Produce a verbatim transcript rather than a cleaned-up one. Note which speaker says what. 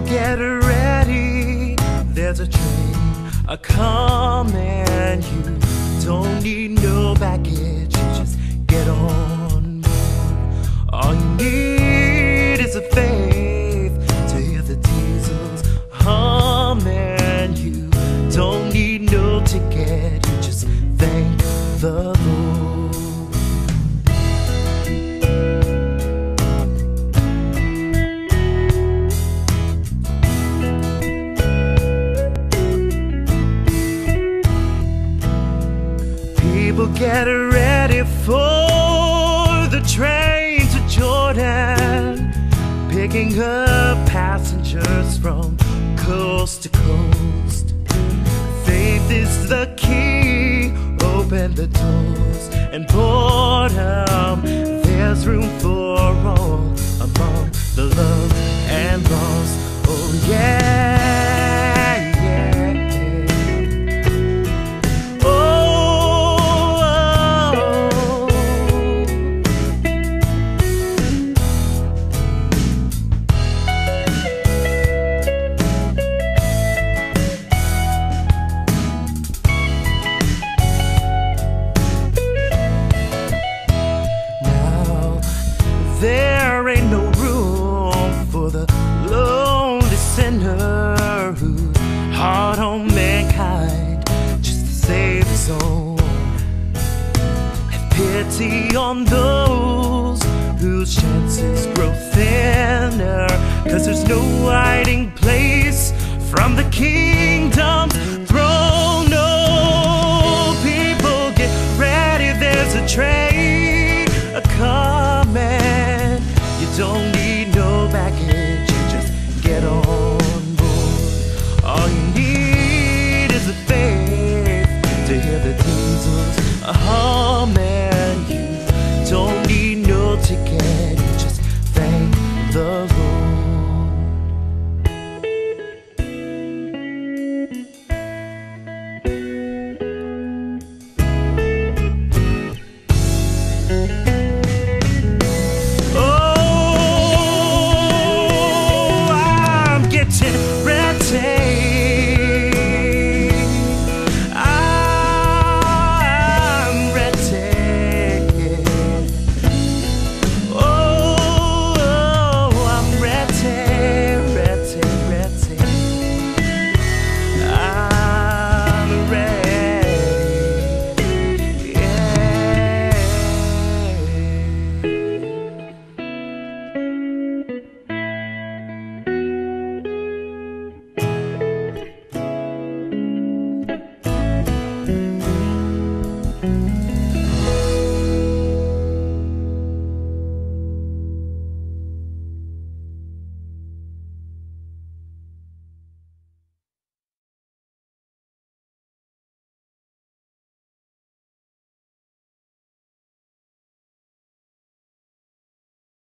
Speaker 1: get ready, there's a train a coming. You don't need no baggage, you just get on board. All you need is a faith to hear the diesels humming. You don't need no ticket, you just thank the Lord. People get ready for the train to Jordan, picking up passengers from coast to coast. Faith is the key, open the doors and boredom. There's room for all among the loved and lost. Oh yeah, yeah. Oh, oh, oh. Now there ain't no room for the lonely sinner who's hard on mankind just to save his own. Have pity on those whose chances grow thinner, 'cause there's no hiding place from the kingdom's throne.